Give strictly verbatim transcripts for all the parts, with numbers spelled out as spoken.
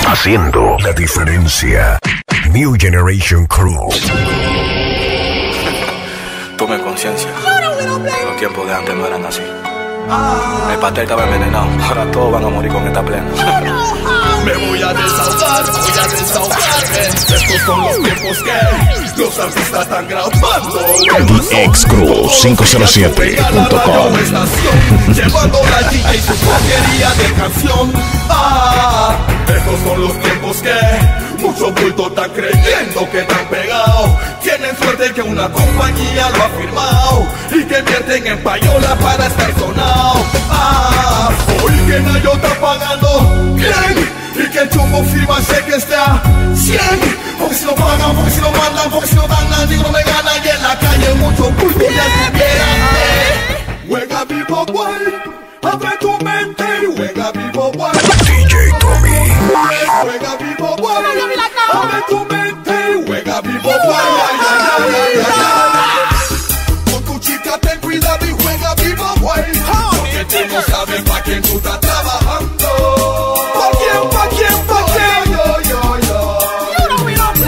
Haciendo la diferencia. New Generation Crew. Tome conciencia. Los tiempos de antes no eran así. El pastel estaba envenenado. Ahora todos van a morir con esta plena. Me voy a desahogar, voy a desahogarme. Estos son los tiempos que los artistas están grabando. The X Crew cinco cero siete punto com. Llevando la D J y su porquería de canción. Ah, estos son los tiempos que muchos bultos están creyendo que están pegados. Tienen suerte que una compañía lo ha firmado y que invierten en payola para estar sonado. Ah, hoy que Nayo está pagando bien y que el chumbo firma cheques de a cien. Porque si no pagan, porque si no mandan, porque si no dan nada, no me gana. Y en la calle mucho bulto ya estuvieran. Juega vivo guay, abre tu mente y juega vivo guay. D J Tommy. Juega vivo guay, abre tu mente y juega vivo guay. Ay, ay, ay, ay, ay. Con tu chica ten cuidado y juega vivo guay. Porque tú no sabes pa' quién tú estás trabajando. ¿Pa' quién, pa' quién, pa' quién? Yo, yo, yo. You know we don't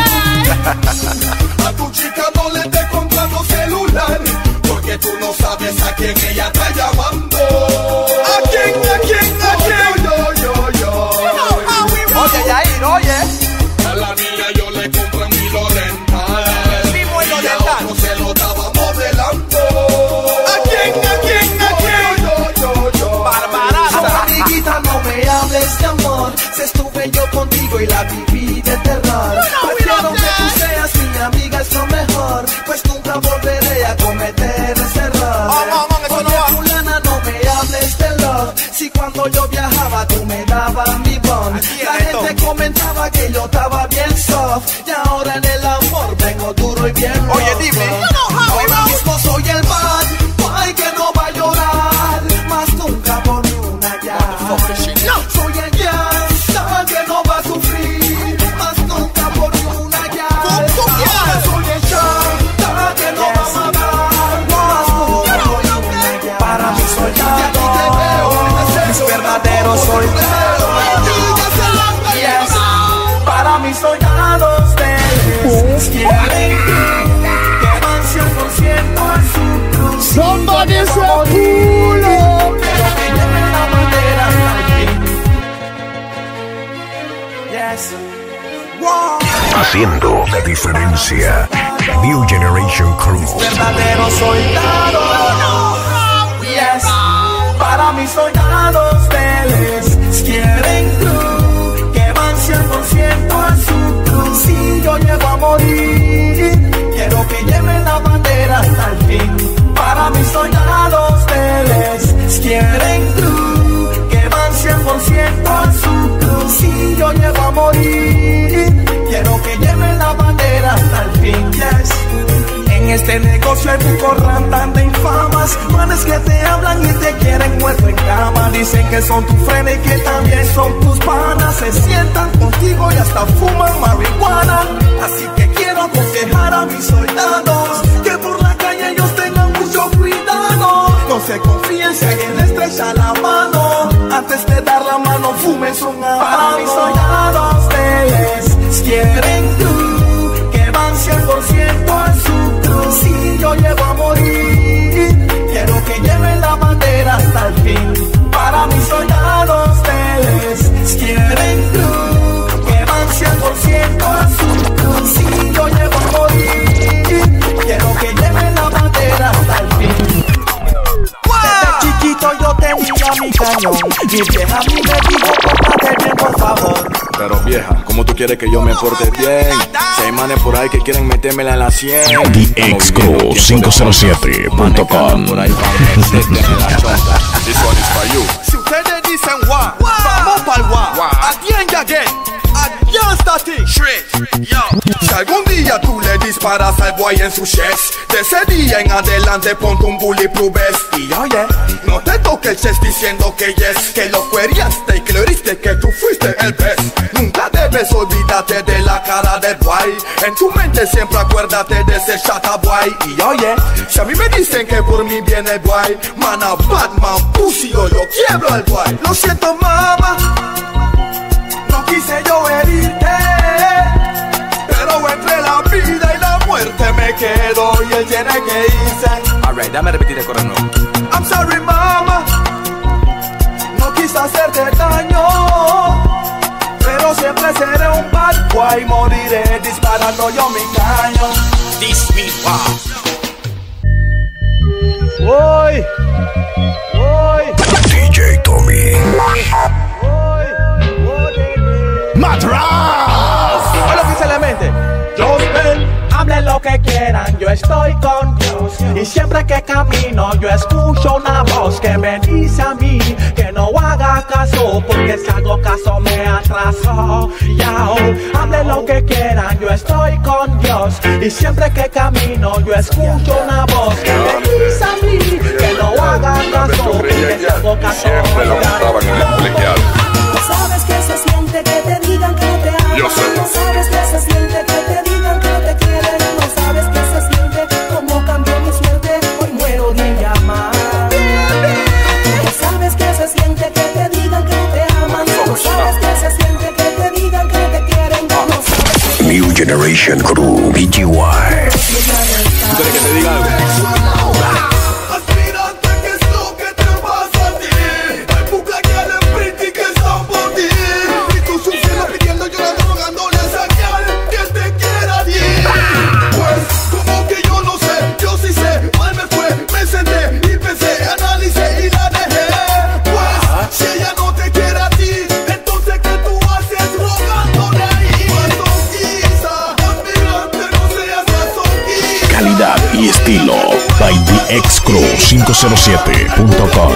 play. A tu chica no le estés comprando celular, porque tú no sabes a quién ella está llamando. ¿A quién, a quién, a quién? Yo, yo, yo. Oye, Yair, oye. A la mía yo le compré un hilo dental. Mismo hilo y a dental. otro se lo estaba modelando. ¿A quién, a quién, a quién? Yo, yo, yo. Barbarata. Amiguita, no me hables de amor. Si estuve yo contigo y la viví de terror. Prefiero que tú seas mi amiga, es lo mejor. Pues nunca volveré a cometer ese error. Oye, fulana, no me hables de love. Si cuando yo viajaba tú me dabas mi bond. La gente comentaba que yo estaba bien soft. Y ahora en el amor vengo duro y bien rough. Oye, dime. Ahora mismo soy el bad boy que no va a llorar. Más nunca por una ya. Soy el gangsta que no va a sufrir. Más nunca por una ya. Ahora soy el chanta que no va a matar. Más nunca por una ya. Para mis soldados, mis verdaderos soldados. Yes. Para mis soldados de quieren que van cien por ciento a su cruz. Somebody say culo. Pero que lleven la bandera al fin. Yes. Wow. Haciendo la diferencia. New Generation Crew. Verdaderos soldados. Yes. Para mis soldados de quieren cruz, que van cien por ciento a su cruz. Si yo llego a morir, quiero que lleven la bandera hasta el fin. Para mis soldados de quieren cruz, que van cien por ciento a su cruz. Si yo llego a morir, quiero que lleven la bandera hasta el fin. Yes. En este negocio hay pocos rantan de infamas, manes que te hablan y te quieren muerto en cama. Dicen que son tu friend y que también son tus panas. Se sientan contigo y hasta fuman marihuana. Así que quiero aconsejar a mis soldados que por la calle ellos tengan mucho cuidado. No se confíen si alguien les estrecha la mano. Antes de dar la mano fumen su mano. Para mis soldados de quieren tú, que van cien por ciento a su cruz. Si yo llego a morir, quiero que lleven la bandera hasta el fin. Para mis soldados de quieren tú, que van cien por ciento a su cruz. Si yo llego a morir, quiero que lleven la bandera hasta el fin. Desde chiquito yo tenía mi cañón. Mi vieja a mí me dijo, pórtate bien, por favor. Pero vieja, ¿cómo tú quieres que yo me porte bien? Si hay manes por ahí que quieren metérmela en la cien. The X Crew cinco cero siete punto com. Por ahí para que se den la chonta. This one is for you. Si ustedes dicen guau, vamos pa'l guau. Again y again. Again starting. Shred. Yo. Si algún día tú le disparas al boy en su chest, de ese día en adelante ponte un bulletproof vest. Y oye, no te toques el chest diciendo que yes, que lo queríaste y que lo heriste, que tú fuiste el best. Nunca debes olvidarte de la cara del boy. En tu mente siempre acuérdate de ese chata boy. Y oye, si a mí me dicen que por mí viene el boy, man a Batman pussy, yo yo quiebro el boy. Lo siento mama, no quise quise yo herirte, pero entre la vida y la muerte me quedo y él tiene que irse. Alright, dame repetir el coro nuevo. I'm sorry mama, no quise hacerte daño, pero siempre seré un bad boy, moriré disparando yo mi caño. This me wow. Voy, voy, D J Tommy. Matraz. Hola oficialmente. Yo ven. Hablen lo que quieran, yo estoy con Dios. Y siempre que camino yo escucho una voz que me dice a mí que no haga caso, porque si hago caso me atraso. Yao, hablen lo que quieran, yo estoy con Dios. Y siempre que camino yo escucho una voz que me dice a mí que no haga caso, porque si hago caso siempre lo montaban en el colegial. No sabes que se siente que te digan que no te aman. Yo sé. No sabes que se siente que te digan que no te quieren. No sabes que se siente como cambió mi suerte. Hoy muero de llamar. No sabes que se siente que te digan que no te aman. No sabes que se siente que te digan que no te quieren. No sabes que New Generation Crew, B G Y. ¿Tú quieres que te diga algo? Aspirante, ¿qué es lo que te pasa a ti? Hay bucaqueales pretty que están por ti. Y tú sufriendo, pidiendo, llorando, rogándole a señal que te quiera a ti. Pues, como que yo no sé, yo sí sé. Mal me fue, me senté y pensé, analicé y la dejé. Pues, si ella no te quiere a ti, entonces ¿qué tú haces rogándole ahí? Masoquista, aspirante, no seas masoquista. Calidad y estilo by The X Crew cinco cero siete punto com.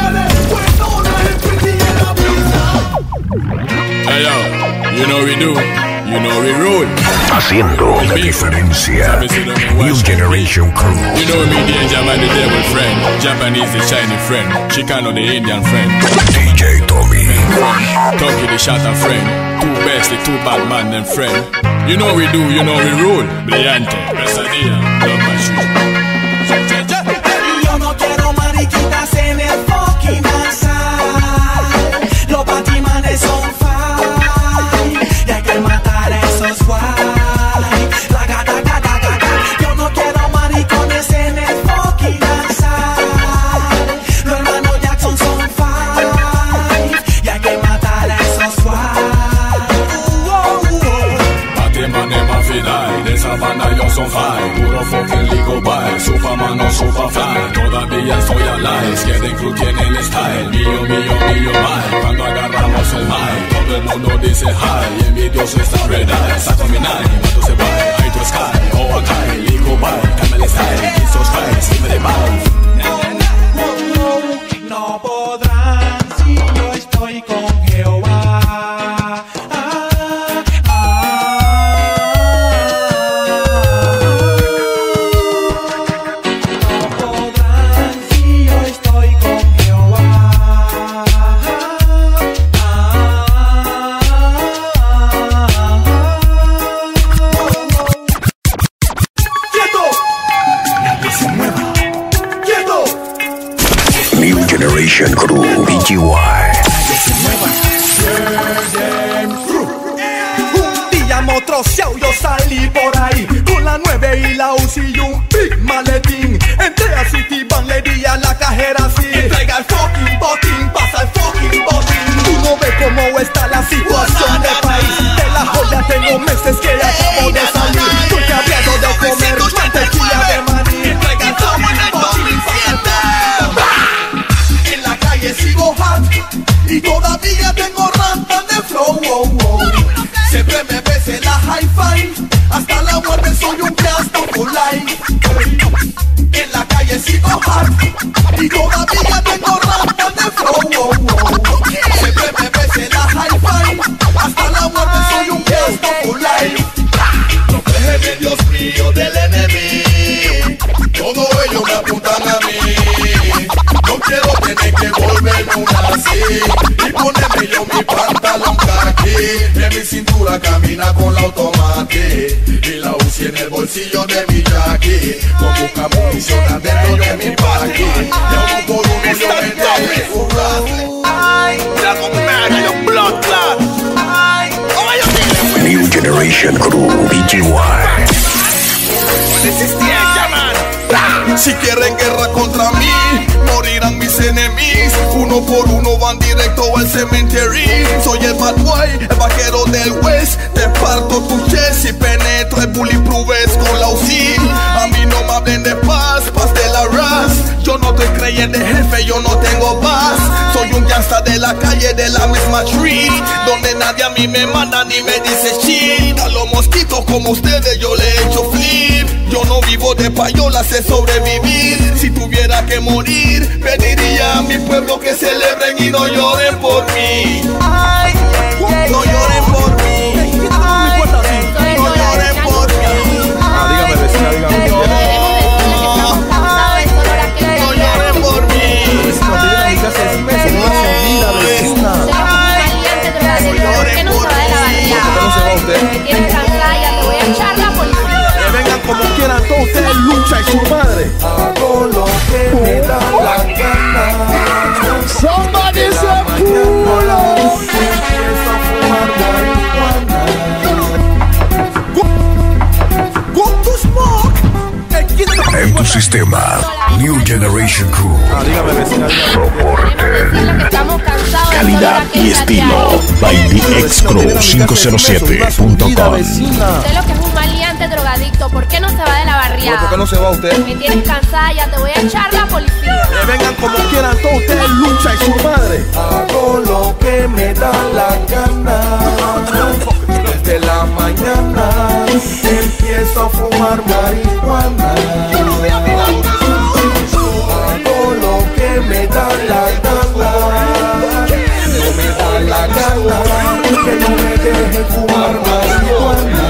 Hey yo, you know we do, you know we rule. Haciendo la diferencia. New Generation Crew. You know me, the Indian man, the devil friend. Japanese, the Chinese friend. Chicano, the Indian friend. D J Tommy. Turkey, the shatter friend. Two best, the two bad man, them friend. You know we do, you know we rule. Brillante, pesadilla, love my shoes. Yo no quiero mariquitas en el fucking alzar. Los batimanes son fine y hay que matar a esos guay. La gata, gata, gata. Yo no quiero maricones en el fucking alzar. Los hermanos Jackson son fine y hay que matar a esos guay. Batimanes más final, de esa banda yo son fine. Puro fucking legal by, Superman o Superfly. Todavía soy alive, Skidding Crew tiene el style. Mío, mío, mío, my. Cuando agarramos el mic, todo el mundo dice hi. Y envidioso está red eye, saco mi nine, mato se va. High to sky, oh acá, legal by. Camel style, kiss fine, siempre bye. No podrán si yo estoy con Jehová. Ah, No podrán si yo estoy con Jehová. ¡Quieto! ¡Que se mueva! ¡Quieto! New Generation Crew, B G Y. Un día motroceado yo salí por ahí con la nueve y la U C I y un big maletín. Entré a Citibank, le di a la cajera así: entrega el fucking botín, pasa el fucking botín. Tú no ves cómo está la situación del país. De la joya tengo meses que acabo de salir. Estoy cambiado de comer mantequilla de maní. Entrega el fucking botín, pasa el fucking botín. En la calle sigo hot y todavía tengo rantan de flow. Wow, wow. Siempre me ves en la hi-fi, hasta la muerte soy un gasto for life. En la calle sigo hot y todavía tengo rantan de flow. Wow, wow. Siempre me ves en la hi-fi, hasta la muerte soy un gasto for life. Protégeme, Dios mío, del enemigo. Todo ellos me apuntan a mí. No quiero tener que volverme un así y ponerme yo mi pantalón caqui. En mi cintura camina con la automática y la U C I en el bolsillo de mi jackie. Con busca munición adentro de mi paqui. Y aún por un millón me Ay, Dragon Man, your blood clot. Ay, oh, Generation Crew, B G Y. Si quieren guerra contra mí, morirán mis enemigos. Uno por uno van directo al cementerio. Soy el bad boy, el vaquero del West. Te parto tu chest y penetro el bulletproof con la U Z I. A mí no me hablen de paz, paz de la ras. Yo no estoy creyendo de jefe, yo no tengo paz. Soy un gangsta de la calle, de la misma street, donde nadie a mí me manda ni me dice shit. A los mosquitos como ustedes yo le he hecho flip. Yo no vivo de payola, sé sobrevivir. Si tuviera que morir, pediría a mi pueblo que celebren y no lloren por mí. Ay, no lloren por mí. Ay, no lloren por mí. Ah, dígame, vecina, dígame. No lloren por mí. Vecina, te dieron mi casa encima, eso no hace vida, vecina. ¿Por qué no se va de la barriada? ¿Por qué no se va usted? Me tienes cansada, ya te voy a echar la policía. Que vengan como quieran, todos ustedes lucha y su madre. Hago lo que me da la gana. Somebody say pulo. Empiezo a fumar marihuana. Go to smoke. En tu sistema, New Generation Crew. Ah, dígame, vecina, dígame. Decirle que estamos cansados de Calidad solo y la estilo by D X Crew cinco cero siete punto com. Usted lo que es un maleante drogadicto, ¿por qué no se va de la barriada? ¿Por qué no se va usted? Me tienes cansada, ya te voy a echar la policía. Que vengan como quieran, todos ustedes lucha y su madre. Hago lo que me da la gana. Desde la mañana empiezo a fumar marihuana. Hago lo que me da la gana. No me da la gana que no me deje fumar marihuana.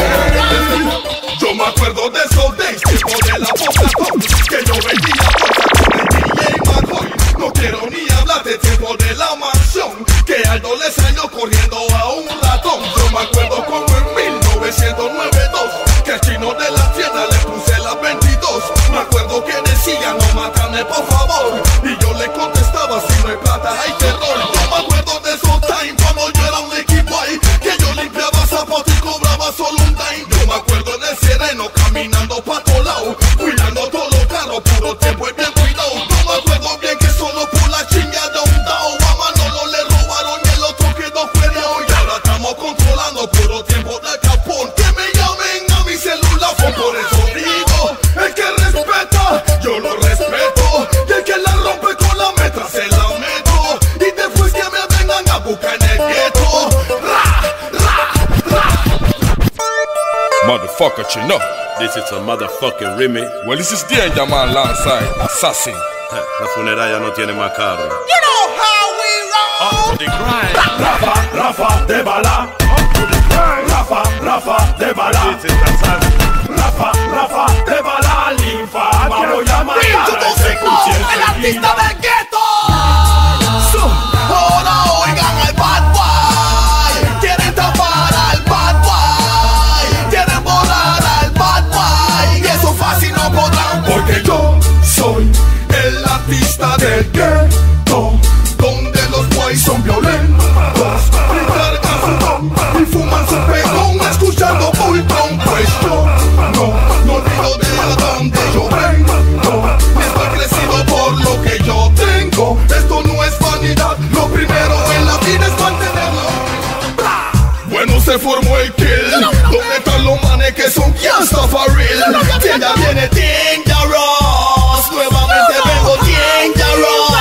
Yo me acuerdo de esos days, tiempo de la Bocatón, que yo vendía bolsa con el D J Macoy. No quiero ni hablar de tiempo de la mansión, que Aldo le salió corriendo a un ratón. Yo me acuerdo como en mil novecientos noventa y dos, que al chino de la tienda le puse la veintidós. Me acuerdo que decía no mátame por favor, y yo le contestaba si no hay plata hay terror. Yo me acuerdo de esos times cuando yo era un equipo ahí, que yo limpiaba zapatos y cobraba solo un dime. Yo me acuerdo del sereno caminando pa' todos lados, cuidando todos los carros, puro tiempo y bien cuidado. Yo me acuerdo bien que solo por la chingada un dao a Manolo le robaron y el otro quedó feriado. Y ahora estamos controlando puro tiempo de Capón. Que me llamen a mi celular, por eso digo, el que respeta, yo lo respeto, y el que la rompe con la metra se la meto, y después que me vengan a buscar en el gueto. Ra, ra, ra. Motherfucker, you know, this is a motherfucking remix. Well, this is Danger Man alongside Assassin. La funeraria no tiene más carro. You know how we roll. Up to the grind. Rafa, Rafa de bala. Up to the grind. Rafa, Rafa de bala. This is Assassin. Rafa, Rafa de bala. Linfa, vamos a matar a ese cuchillo. El artista del gueto. Ahora oigan al bad boy. Quieren tapar al bad boy. Quieren borrar al bad boy. Y eso fácil no podrán. Porque yo soy El artista del gueto, donde los boys son violentos, y cargan su don, y fuman su pegón, escuchando Bultron. Pues yo no, no olvido de dónde yo vengo, estoy crecido por lo que yo tengo. Esto no es vanidad, lo primero en la vida es mantenerlo. Bueno, se formó el kill, ¿dónde están los manes que son gangsta for real? Que ya viene Dangerous, nuevamente vengo Dangerous.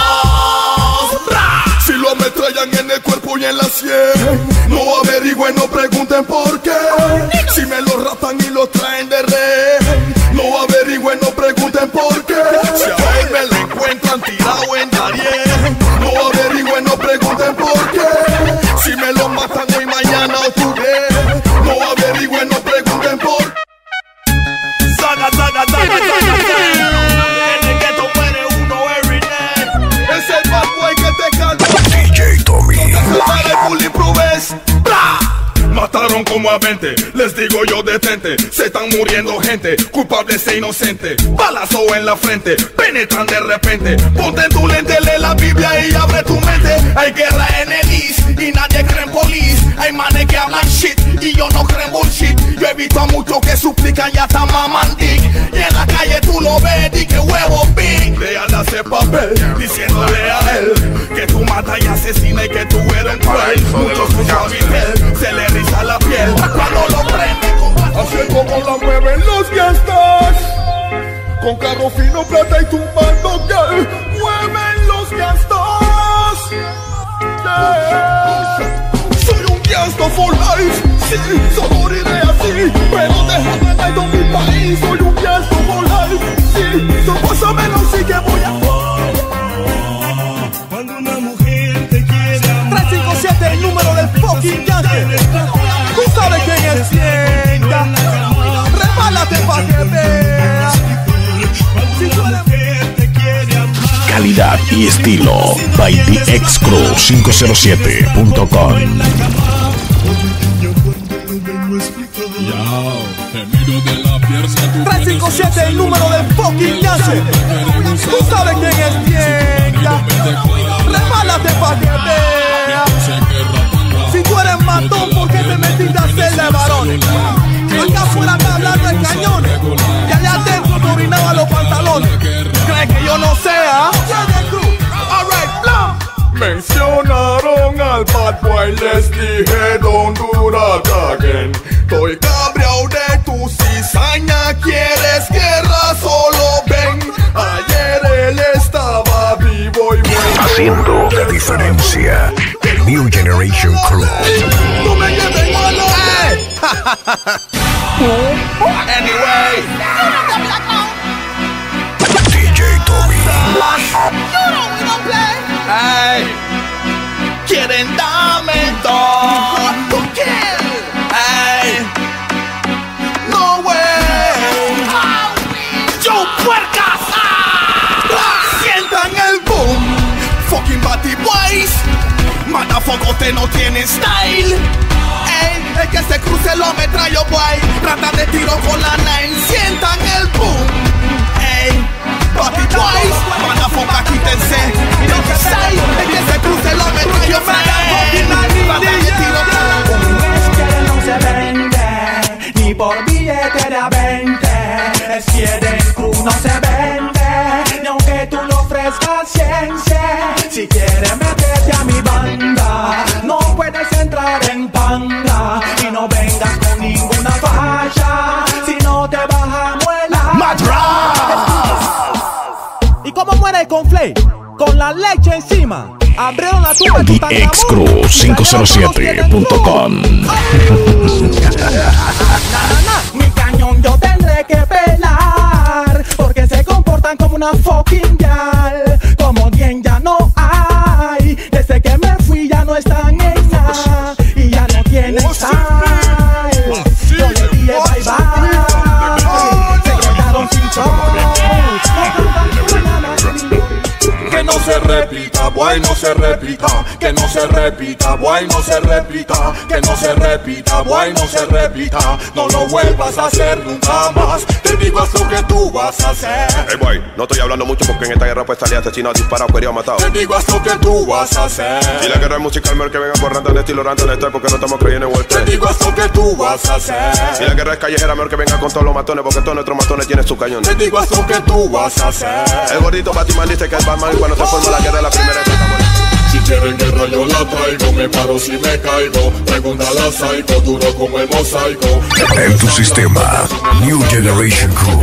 Si lo ametrallan en el cuerpo y en la sien, no averigüen, no pregunten por qué. Si me lo rapan y lo traen de rey, no averigüen, no pregunten por qué. Si a él me lo encuentran tirado en Darien, no averigüen, no pregunten por qué. Si me lo matan hoy, mañana o today, no averigüen, no pregunten por qué. Saga, saga, saga, saga, saga. En el ghetto muere uno every day. Es el bad boy que te canta. D J Tommy. Para el bulletproof es ¡bla! Mataron como a veinte, les digo yo detente. Se están muriendo gente, culpables e inocentes. Balazo en la frente, penetran de repente. Ponte en tu lente, lee la Biblia y abre tu mente. Hay guerra en el East y nadie cree en police. Hay manes que hablan shit y yo no creo en police. muchos que suplican y hasta maman dick. Y en la calle tú lo ves y que huevo big. Le hace papel diciéndole a él que tú matas y asesinas y que tú eres cruel. Muchos con suavitel se le riza la piel cuando lo prende con... Así como la mueven los gangsters, con carro fino, plata y tumbando girl. Mueven los gangsters, yeah. Soy un gangsta for life, sí, solo moriré así, pero déjame de mi país. Soy un gangsta for life, sí, so pásamelo, sí que voy a... Cuando una mujer te quiere amar, tres cinco siete, el número del fucking gangster. Tú sabes quién es Tienda. Repálate pa' que veas. Calidad y estilo by The X Crew cinco cero siete punto com. tres cinco siete, el número del fucking gangster. Tú sabes quién es Tienda. Repálate pa' que veas. Si tú eres matón, ¿por qué te metiste a hacerle varones? Acá afuera me hablando de cañones y allá adentro te orinaba los pantalones. ¿Crees que yo no sea? Mencionaron al bad boy, les dije don't do that again. Estoy cabreado de tu cizaña, quieres guerra, solo ven. Ayer él estaba vivo y muerto. Haciendo la diferencia. New Generation Crew. No me lleven a la anyway. D J Tommy. Hey, quieren darme todo. Hey, no way. Yo puercas. Sientan el boom. Fucking Batty Boys. Motherfucker, usted no tiene style. Ey, el que se cruce lo metrallo, boy. Rata de tiro con la nine. Sientan el boom. Ey, Batty Boys. Motherfucker, quítense. El que style, el que se cruce lo metrallo, boy. Rata de tiro con la nine. Es que no se vende, ni por billete de a veinte. Es que el crew no se vende, ni aunque tú lo ofrezcas ciencia. Si quieres meterte a mi banda, no puedes entrar en panga. Y no vengas con ninguna falla, si no te bajamos el ¿Y cómo muere el conflay? Con la leche encima. Abrieron la tumba de The X Crew cinco cero siete punto com. Mi cañón yo tendré que pelar, porque se comportan como una fucking gal. Como bien ya no hay, desde que me fui ya no están en nada. Y ya no tienen style. Yo le dije bye bye, se quedaron sin show. Que no se repita, boy, no se repita. Que no se repita, boy, no se repita. Que no se repita, boy, no se repita. No lo vuelvas a hacer nunca más. Te digo es lo que tú vas a hacer. Hey boy, no estoy hablando mucho porque en esta guerra pues salía asesinado, disparado, querido, matado. Te digo es lo que tú vas a hacer. Si la guerra es musical, mejor que venga por ranta de estilo ranta de estar porque no estamos creyendo en Wall Te digo es lo que tú vas a hacer. Si la guerra es callejera, mejor que venga con todos los matones porque todos nuestros matones tienen su cañón. Te digo es lo que tú vas a hacer. El gordito Batman dice que es Batman y cuando se forma la guerra la primera vez. Si quieren guerra yo la traigo, me paro si me caigo. Pregúntale a Psycho, duro como el mosaico. En tu sistema, New Generation Crew.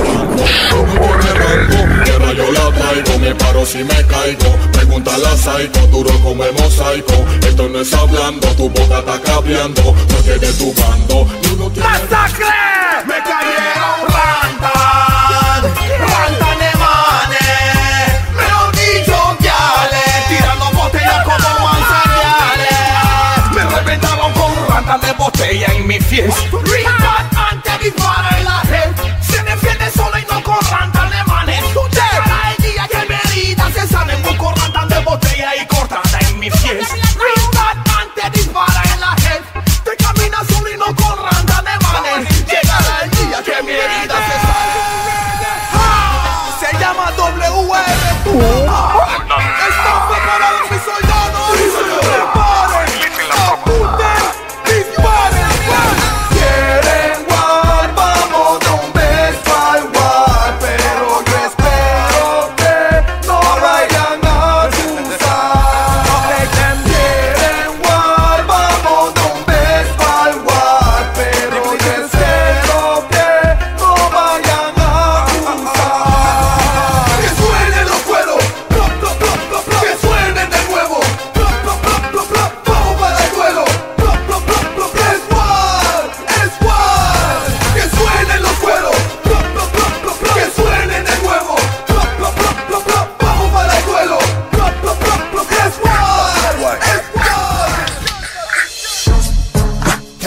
Guerra yo la traigo, me paro si me caigo. Pregúntale a Psycho, duro como el mosaico. Esto no es hablando, tu boca está cableando. Porque de tu bando, no tiene... ¡Masacre! Me cayeron rantan, rantan de manes. Mejor dicho, guiales, tirando botellas como manzaniales. Me reventaron con rantan de botella en mi fiesta. Ripat antes dispara en la gente. Se defiende solo y no con rantan de manes. Llegará el día que mi herida se sane. Busco rantan de botella y cortada en mi fiesta. Ripat antes dispara en la gente. Te caminas solo y no con rantan de manes. Llegará el día que mi herida se sane. Ah, se llama W R. ¿Están preparados mis soldados? Preparen, apunten, disparen.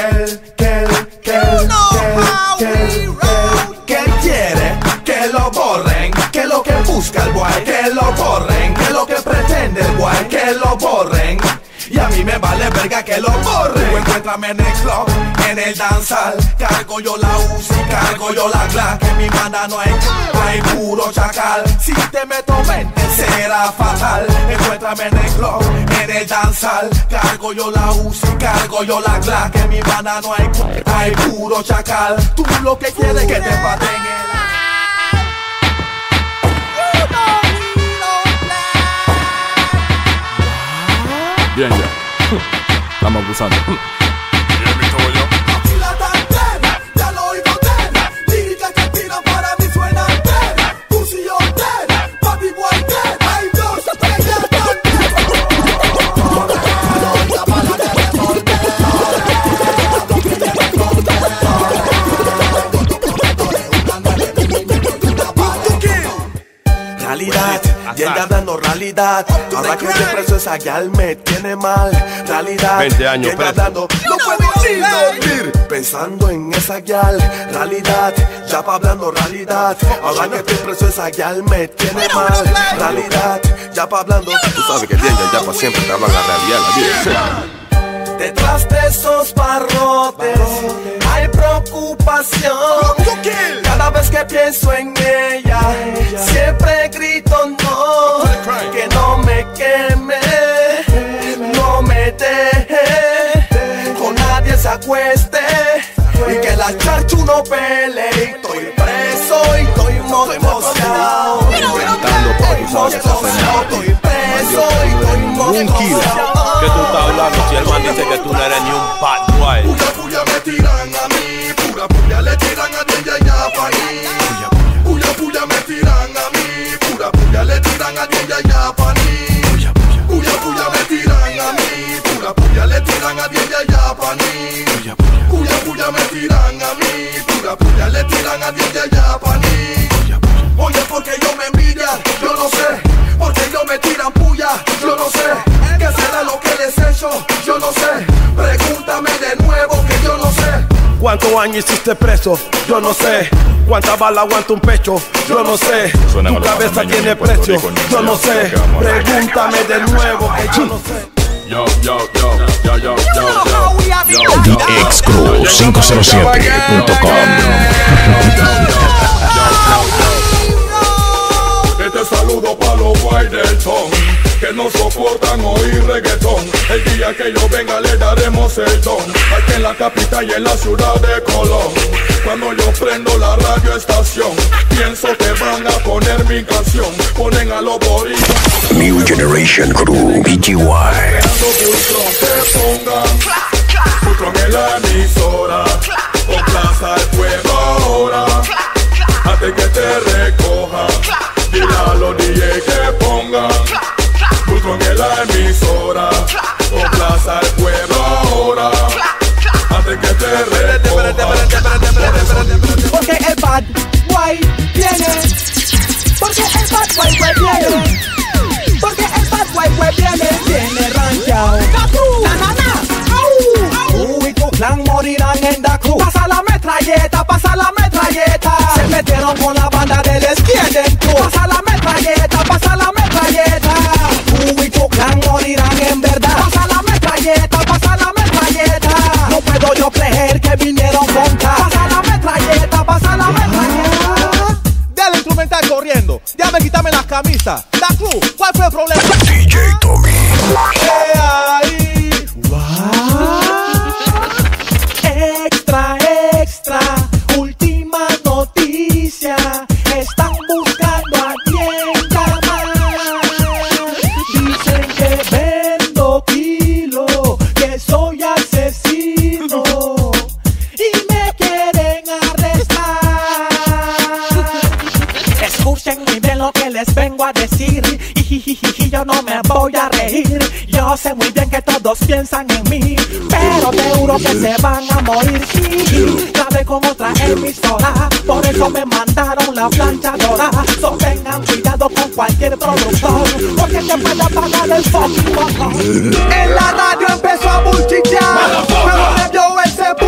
él, que él, que él, que él, que él quiere que lo borren, que lo que busca el boy, que lo borren, que lo que pretende el boy, que lo borren. Y a mí me vale verga que lo borren. Tú encuéntrame en el club, en el danzal, cargo yo la Uzi, cargo yo la Glock. En mi banda no hay, hay puro chacal. Si te meto mente será fatal. Encuéntrame en el club, en el danzal, cargo yo la Uzi, cargo yo la Glock. En mi banda no hay, hay puro chacal. Tú lo que quieres es que te paten el... Bien, ya. Estamos abusando. Bien, mi todo yo. Aquí la tantera, ya lo oigo entera. Lírica que tiran para mí suena entera. Pussy entera, papi boy entera. Hay dos, tres, ya realidad, y ella hablando realidad. Ahora que te preso esa gal me tiene mal. Realidad, veinte años y ella preso. hablando, no puedo ni dormir pensando en esa gal. Realidad, ya pa' hablando realidad. Ahora que te preso esa gal me tiene mal. Realidad, ya pa' hablando. Tú sabes que Diana ya para siempre te hablan la realidad, la vida. Detrás de esos barrotes hay preocupación. Cada vez que pienso en ella, siempre grito no. Que no me queme, no me deje, con nadie se acueste. Y que la chachu no pele. Y estoy preso y estoy mosqueado. Estoy preso y estoy mosqueado. ¿Qué tú estás hablando? Si el man dice que tú no eres ni un bad boy. Puya, puya me tiran a mí. Pura puya le tiran a ella y a país. Puya, puya me tiran a mí. Pura puya le tiran a ella y a país. Puya, puya me tiran a mí. Pura puya le tiran a ella y a país. Puya, puya me tiran a mí. Pura puya le tiran a ella y a país. Oye, porque yo me envidian, yo no sé. Porque yo me tiran puya, yo no sé. ¿Qué será lo que les he hecho? Yo no sé. Pregúntame de nuevo que yo no sé. ¿Cuántos años hiciste preso? Yo no sé. ¿Cuánta bala aguanta un pecho? Yo no sé. Tu cabeza tiene precio. Yo no sé. Pregúntame de nuevo que yo no sé. Yo, yo, yo, yo, yo, yo, yo, The X Crew cinco cero siete punto com. Este saludo pa' los guay del ton, que no soportan oír reggaetón. El día que yo venga le daremos el don, aquí en la capital y en la ciudad de Colón. Cuando yo prendo la radio estación, pienso que van a poner mi canción. Ponen a los boricuas. New Generation Crew, B G Y. Que pongan Putron en la emisora, con plaza el pueblo ahora, hasta que te recoja. Dile a los D J que pongan Putron en la emisora, con plaza el pueblo ahora, hasta que te recoja. Porque el bad boy viene. Porque el bad boy viene. Porque el bad boy viene. Viene rankeado. Na na na. Tú y tu clan morirán en la cruz. Pasa la metralleta, pasa la metralleta. Se metieron con la banda del Skiden Crew. Pasa la metralleta, pasa la metralleta. Tú y tu clan morirán en verdad. Pasa la metralleta, pasa la metralleta. No puedo yo creer que vinieron con K. Pasa la metralleta, pasa la metralleta. Dale instrumental corriendo. Ya me quítame las camisas. La Crew, ¿cuál fue el problema? D J Tommy. ¿Qué hay? Extra, extra, última noticia. Están buscando a quien llamar. Dicen que vendo kilo, que soy asesino y me quieren arrestar. Escuchen muy bien lo que les vengo a decir. Y yo no me voy a reír. Yo sé muy bien que todos piensan en mí, pero te juro que se van a morir. Sí, grabé con otra emisora, por eso me mandaron la planchadora. So tengan cuidado con cualquier productor, porque te puede apagar el fucking motor. En la radio empezó a bullshitear, pero me dio ese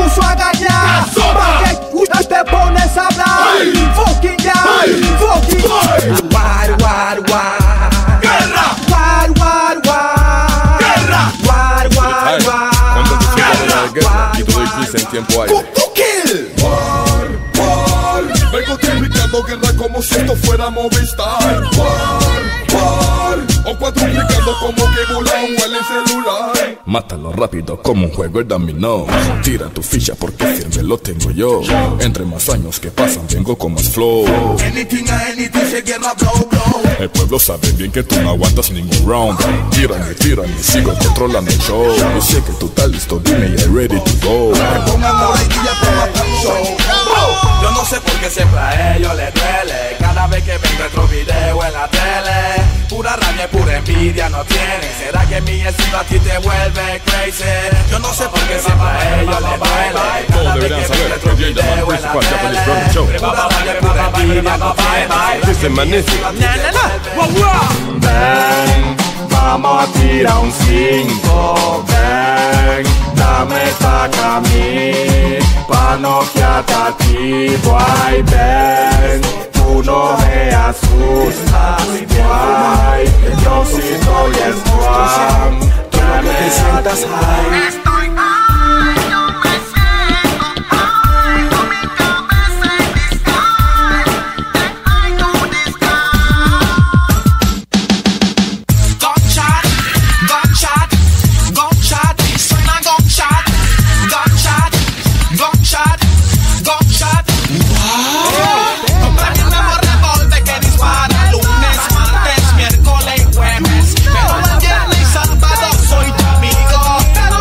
tiempo aire. War, war, vengo triplicando guerra como si esto fuera Movistar. War, war, o cuatriplicando como que voló huele el celular. Mátalo rápido como un juego el dominó. Tira tu ficha porque firme lo tengo yo. Entre más años que pasan vengo con más flow. Anything a anything se guerra blow blow. El pueblo sabe bien que tú no aguantas ningún round. Tírame, tírame, sigo controlando el show. Yo sé que tú estás listo, dime ya ready to go. Yo no sé por qué siempre a ellos les duele cada vez que ven nuestro video en la tele. Pura rabia y pura envidia no tienen. ¿Será que mi estilo a ti te vuelve crazy? Yo no sé por qué siempre a ellos les duele. Todos deberían saber que D J Daman principal Japanese Drum Show. Pura rabia y pura envidia no tienen. This is magnífico. Ven, vamos a tirar un cinco. Ven, dame saca a mí, pa' noquearte a ti, boy. Ven, tú no me asustas, boy. Yo sí soy strong. Quiero que te sientas high. Estoy high, no me siento high. Con mi cabeza en the sky, and I know this guy. Gunshot, gunshot, gunshot, suena gunshot, gunshot, gunshot, gunshot. Wow. Compré un nuevo revólver que dispara lunes, martes, miércoles y jueves. Pero el viernes y sábado soy tu amigo. Pero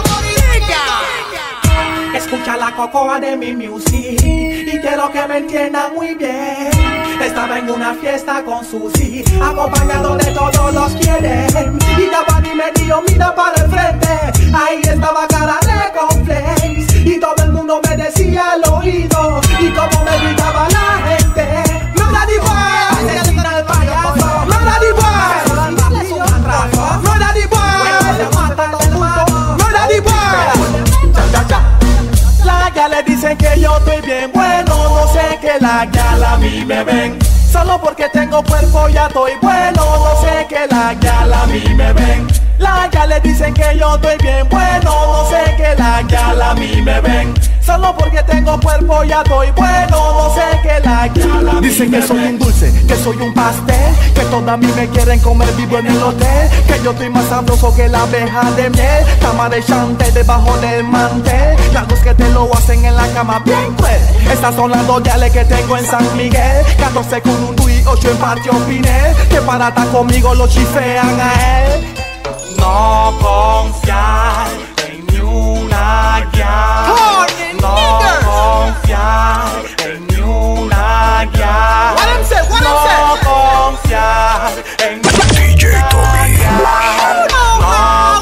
escucha la cocoa de mi music y quiero que me entiendan muy bien. Estaba en una fiesta con Susi, acompañado de todos los quieren. Y Giovanni me dijo mira para el frente, ahí estaba cara de cornflakes. Y todo el mundo me decía al oído, y como me gritaba la gente, no la dibuel, el payaso, no la dibuel, no la dibuel, no la dibuel. La ya le dicen que yo estoy bien bueno, no sé que la gal a mí me ven. Solo porque tengo cuerpo ya estoy bueno, no sé que la gal a mí me ven. La gal le dicen que yo estoy bien bueno, no sé que la gal a mí me ven. Solo porque tengo cuerpo ya estoy bueno, no sé que la gal a mí dicen que soy un dulce, que soy un pastel, que todas a mí me quieren comer vivo en el hotel, que yo estoy más sabroso que la abeja de miel, cama de chante debajo del mantel, los que te lo hacen en la cama bien cruel. Estas son las dos yales que tengo en San Miguel, catorce con un Dui, ocho en Patio Pinel, que para estar conmigo lo chifean a él. No confiar en ni una guía, no confiar en ni una guía, no confiar en ni una D J Tommy. no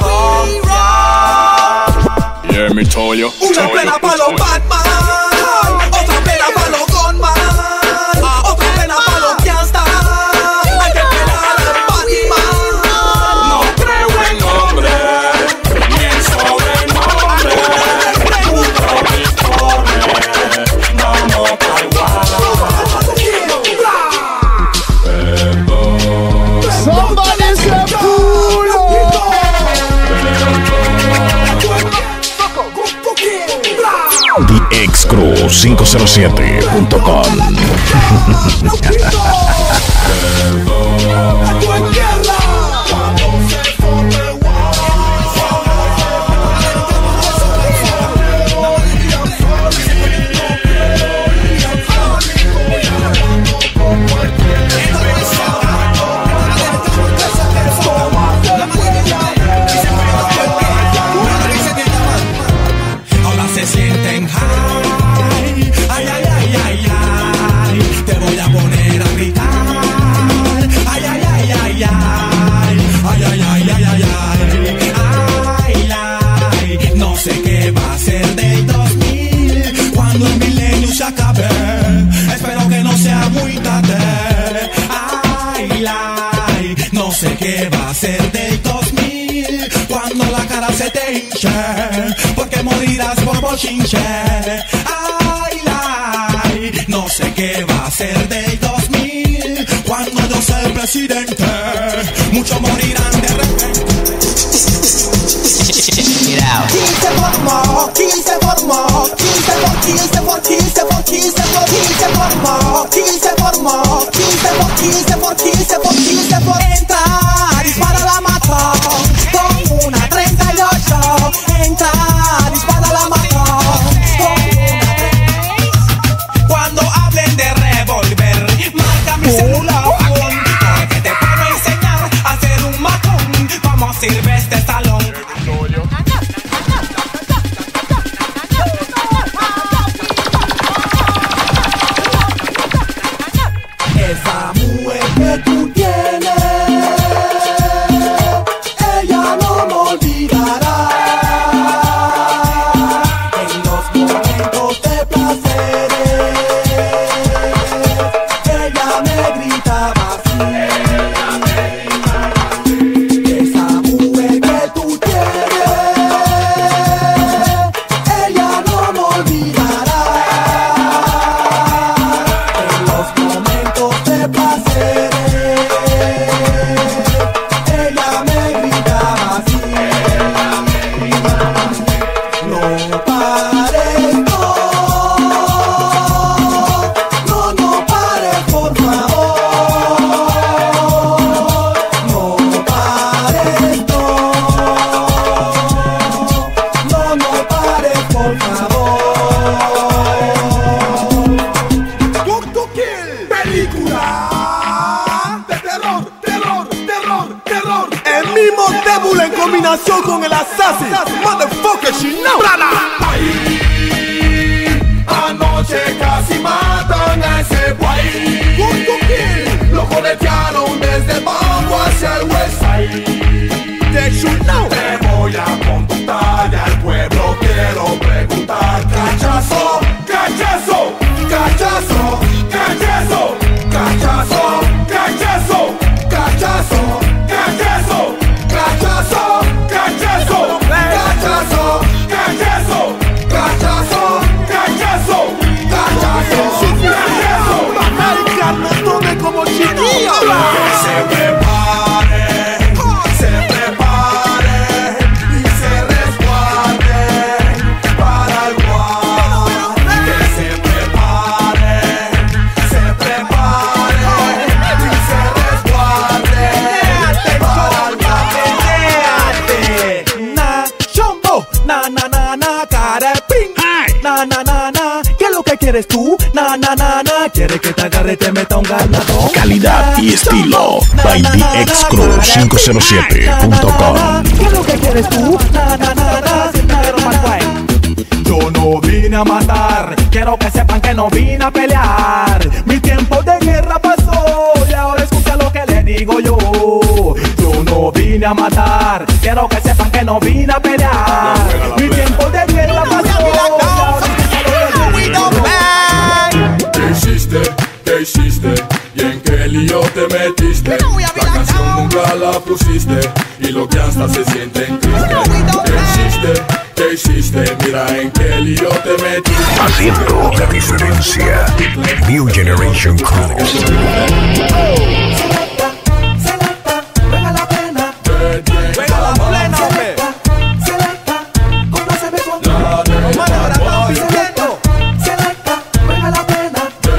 confiar. Yeah, me told you. Una pena pa' los Batman, otra pena pa' los Gunman, otra pena pa' los Gangsta. Hay que pegar al Batman. No creo en nombre, ni en sobrenombre. Puto uniforme, vamos pa'l guau. Somebody say culo. The X Crew cinco cero siete punto com. ahora se sienten high. Ay, ay, ay, ay, ay. Te voy a poner a gritar. Ay, ay, ay, ay, ay. Ay, ay, ay, ay, ay, ay. Ay, ay. No sé qué va a ser del dos mil cuando el milenio se acabe. Espero que no sea muy tarde. Ay, ay. No sé qué va a ser del dos mil cuando la cara se te hinche, porque morirás por bochinche. Ay, ay, no sé qué va a ser del dos mil cuando yo sea el presidente. Muchos morirán de repente. quince por more, quince por more, quince kill se for kill se for kill se for kill se for more, kill se for more, kill se for kill se for kill se for kill se for entra, dispara la mató con una treinta y ocho, entra, dispara la mató con una treinta y ocho. Cuando hablen de revólver, marca mi celular, porque te puedo enseñar a hacer un matón como sirve este salón. Esa mujer que tú tienes, ella no me olvidará. En los momentos de placer, ella me gritaba así. Esa mujer que tú tienes, ella no me olvidará. En los momentos de placer, ella me gritaba así. No pares, no, no, no pares, por favor. No pares, no, no, no pares, por favor. Película de terror, terror, terror, terror. El mismo Devil en combinación con el Assassin. Motherfucker, she know. Ahí, anoche casi matan a ese guay. Lo coletearon desde Bambo hacia el West Side. That you know. Te voy a contar y al pueblo quiero preguntar. Cachazo, cachazo, cachazo, cachazo, cachazo, cachazo, cachazo, cachazo, cachazo, cachazo, cachazo, cachazo, cachazo, cachazo, cachazo, cachazo. Americano, tome como chiquillo. Que se prepare, se prepare y se resguarde para el guau. Que se prepare, se prepare y se resguarde para el guau. Na, chombo, na, na, na, na, carepín. Na, na, na, na, ¿qué es lo que quieres tú? Na, na, na, na, quiere que te agarre y te meta un ganador. Calidad y estilo by The X Crew cinco cero siete punto com. ¿Qué es lo que quieres tú? Na, na, na, na, yo no vine a matar, quiero que sepan que no vine a pelear. Mi tiempo de guerra pasó y ahora escucha lo que le digo yo. Yo no vine a matar, quiero que sepan que no vine a pelear. Mi tiempo de guerra pasó y ahora escucha lo que le digo yo. ¿Qué hiciste? ¿Qué hiciste? ¿Y en qué lío te metiste? La canción nunca la pusiste y lo que hasta se siente en triste. ¿Qué hiciste? ¿Qué hiciste? Mira en qué lío te metiste. Haciendo la diferencia. New Generation Crew. Venga la pena, Venga la plena, hombre. selecta, compláceme con tu Hermano, ahora estamos pidiendo. selecta, venga la pena.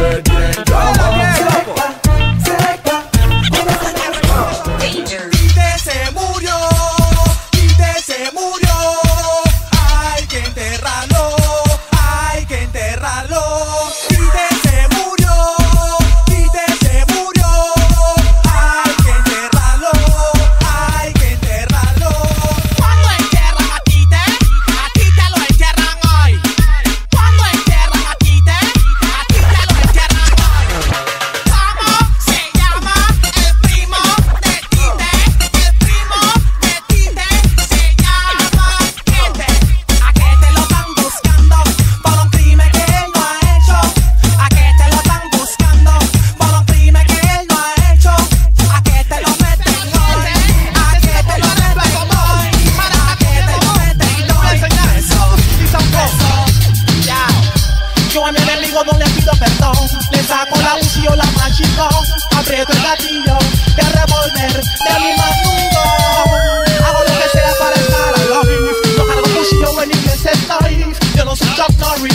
Tite se murió, Tite se murió. Hay que enterrarlo, hay que enterrarlo. Tite se murió, Tite se murió. Hay que enterrarlo, hay que enterrarlo. ¿Cuándo entierran a Tite? A Tite lo entierran hoy. ¿Cuándo entierran a Tite? A Tite lo entierran hoy. ¿Cómo se llama el primo de Tite? El primo de Tite se llama Tite. ¿A qué te lo están buscando? Por un crimen que él no ha hecho. ¿A qué te lo están buscando? Por un crimen que él no ha hecho. ¿A qué te lo meten hoy? ¿A qué te lo meten hoy? ¿A qué te lo meten hoy? Eso, eso, ya. Yo a mi enemigo no le pido perdón. Le saco la U C I o la machico. Aprieto el gatillo de revólver de mi mandugo. Hago lo que sea para estar alive. No cargo cuchillo en inglés estoy. Yo no soy Chuck Norris, ni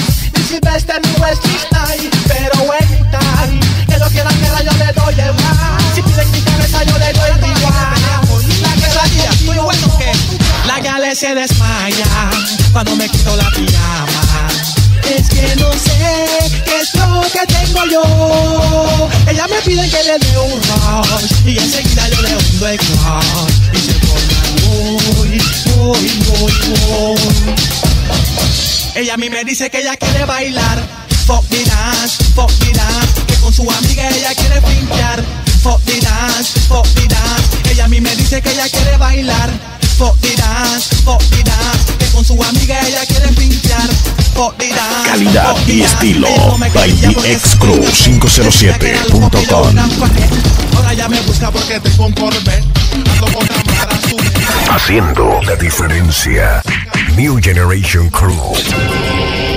Sylvester y Wesley Snipes. Pero anytime que no quieran guerra yo le doy el más. Si piden mi cabeza yo le doy el igual. La guerra muy bueno que la gale se desmaya cuando me quito la pijama. Es que no sé qué es lo que tengo yo. Ella me pide que le dé un rush y enseguida yo le hundo el clutch y se pone muy, muy, muy, muy. Ella a mí me dice que ella quiere bailar. Fuck the dance, fuck the dance. Que con su amiga ella quiere pinchar. Fuck the dance, fuck the dance. Ella a mí me dice que ella quiere bailar. Fuck the dance, fuck the dance. Que con su amiga ella quiere pinchar. Fuck the dance. Calidad y estilo by The X Crew cinco cero siete punto com. Ahora ya me busca porque tengo un Corvette. Ando con cámara azul. Haciendo la diferencia. New Generation Crew.